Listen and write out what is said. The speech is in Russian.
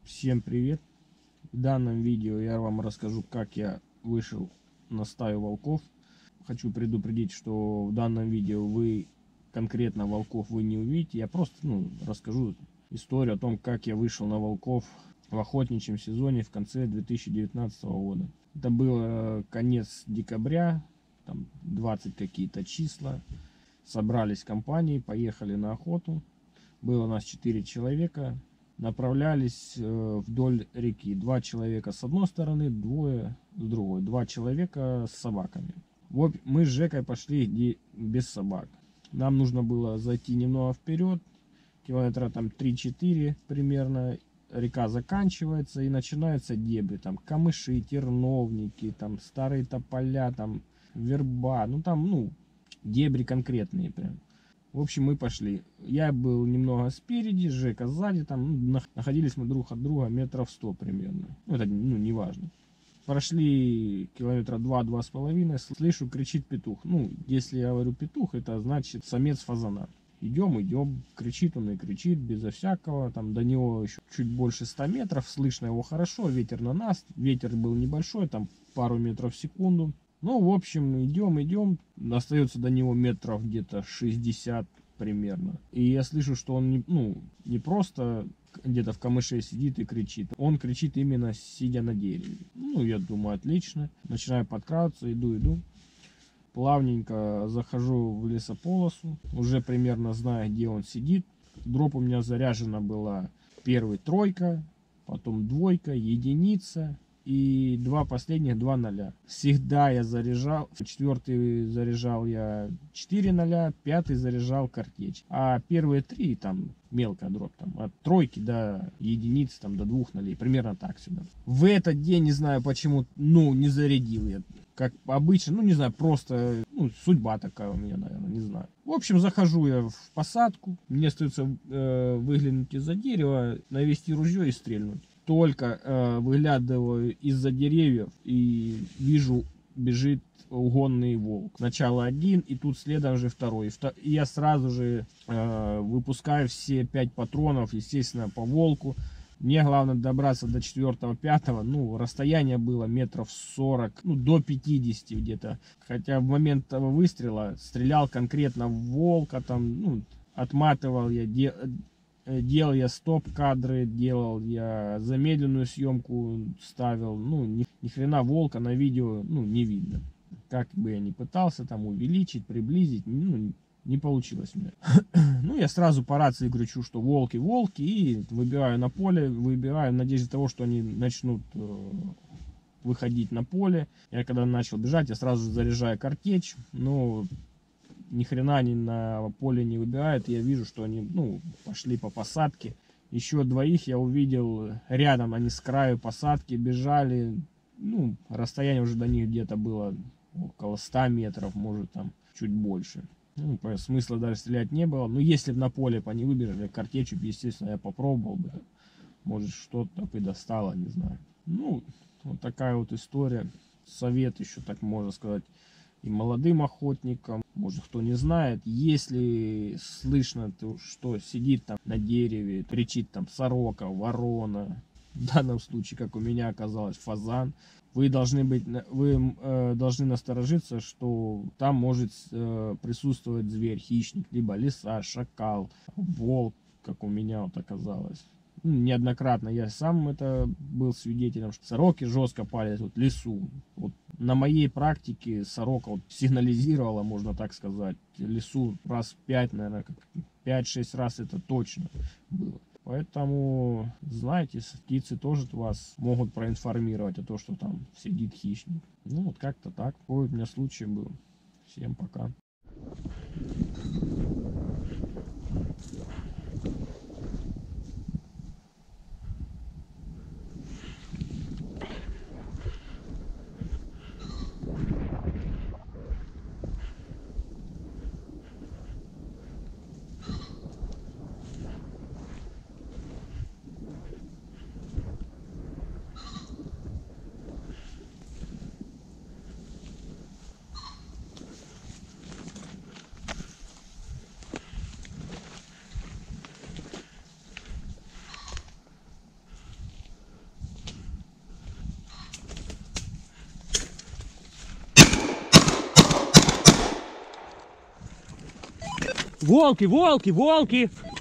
Всем привет! В данном видео я вам расскажу, как я вышел на стаю волков. Хочу предупредить, что в данном видео вы конкретно волков вы не увидите. Я просто расскажу историю о том, как я вышел на волков в охотничьем сезоне в конце 2019 года. Это было конец декабря, там 20 какие-то числа. Собрались компании, поехали на охоту. Было нас 4 человека. Направлялись вдоль реки. 2 человека с одной стороны, двое с другой. 2 человека с собаками. Вот мы с Жекой пошли без собак. Нам нужно было зайти немного вперед, километра там 3-4 примерно. Река заканчивается и начинаются дебри. Там камыши, терновники, там старые тополя, там верба. Дебри конкретные прям. В общем, мы пошли. Я был немного спереди, Жека сзади. Там находились мы друг от друга метров 100 примерно. Это не важно. Прошли километра 2-2,5. Слышу, кричит петух. Если я говорю петух, это значит самец фазана. Идем, кричит он и кричит, безо всякого. Там до него еще чуть больше 100 метров. Слышно его хорошо, ветер на нас. Ветер был небольшой, там пару метров в секунду. В общем, идем. Остается до него метров где-то 60 примерно. И я слышу, что он не просто где-то в камыше сидит и кричит. Он кричит именно сидя на дереве. Я думаю, отлично. Начинаю подкрадываться, иду. Плавненько захожу в лесополосу. Уже примерно знаю, где он сидит. Дроп у меня заряжена была первый 3, потом 2, единица. И 2 последних 2 0. Всегда я заряжал. 4 заряжал я 4 0, 5 заряжал картечь. А первые 3 там мелкая дробь. Там, от 3 до единицы, там, до 2 0. Примерно так сюда. В этот день, не знаю почему, не зарядил я. Как обычно, не знаю, просто судьба такая у меня, наверное, не знаю. В общем, захожу я в посадку. Мне остается выглянуть из-за дерева, навести ружье и стрельнуть. Только выглядываю из-за деревьев и вижу, бежит угонный волк. Сначала один, и тут следом же второй. И я сразу же выпускаю все 5 патронов, естественно, по волку. Мне главное добраться до 4-5. Расстояние было метров 40, до 50 где-то. Хотя в момент того выстрела стрелял конкретно в волка, отматывал я, делал я стоп-кадры, делал я замедленную съемку, ставил. Ни хрена волка на видео, не видно. Как бы я ни пытался там увеличить, приблизить, не получилось у меня. Я сразу по рации кричу, что волки, и выбираю на поле, выбираю в надежде того, что они начнут выходить на поле. Я когда начал бежать, я сразу заряжаю картечь, ни хрена они на поле не выбирают. Я вижу, что они пошли по посадке. Еще 2 я увидел рядом, они с краю посадки бежали. Расстояние уже до них где-то было около 100 метров, может там чуть больше. Смысла даже стрелять не было. Если бы на поле по они выбежали, картечью, естественно, я попробовал бы. Может, что-то бы достало, не знаю. Вот такая вот история. Совет еще, так можно сказать, и молодым охотникам. Может, кто не знает, если слышно, что сидит там на дереве, кричит там сорока, ворона, в данном случае, как у меня оказалось, фазан, вы должны насторожиться, что там может присутствовать зверь, хищник, либо лиса, шакал, волк, как у меня вот оказалось. Неоднократно я сам это был свидетелем, что сороки жестко палят в лесу. Вот на моей практике сорока сигнализировала, можно так сказать, лесу раз 5, наверное, 5-6 раз это точно было. Поэтому, знаете, птицы тоже вас могут проинформировать о том, что там сидит хищник. Вот как-то так. Такой у меня случай был. Всем пока. Волки, волки, волки!